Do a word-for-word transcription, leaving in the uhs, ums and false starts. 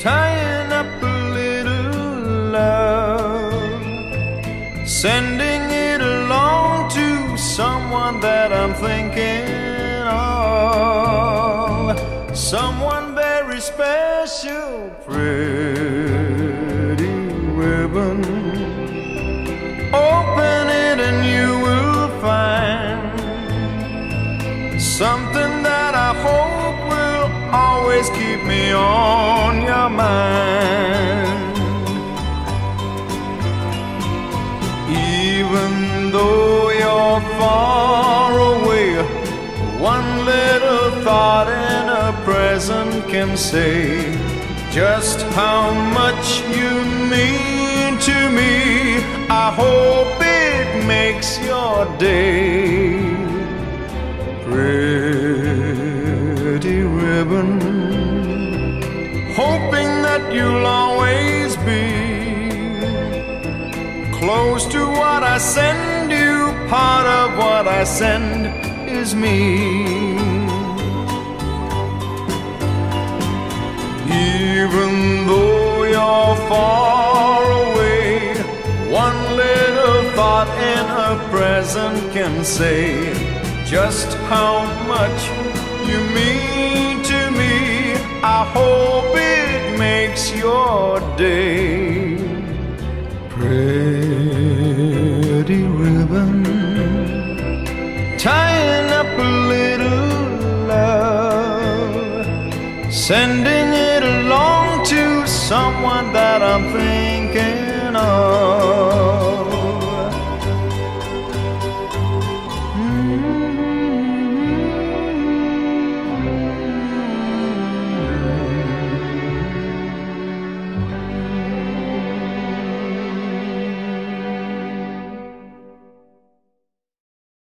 tying up a little love, sending it along to someone that I'm thinking of, someone very special. Pretty ribbon, open it and you will find something that I hope will always keep me on your mind. Even though you're far away, one little thought in a present can say just how much you mean to me. I hope it makes your day. Pretty ribbon, hoping that you'll always be close to what I send you. Part of what I send is me. Even though you're far away, one little thought in a present can say just how much you mean to me. I hope it makes your day. Pretty ribbon, tying up a little love, sending it along to someone that I'm thinking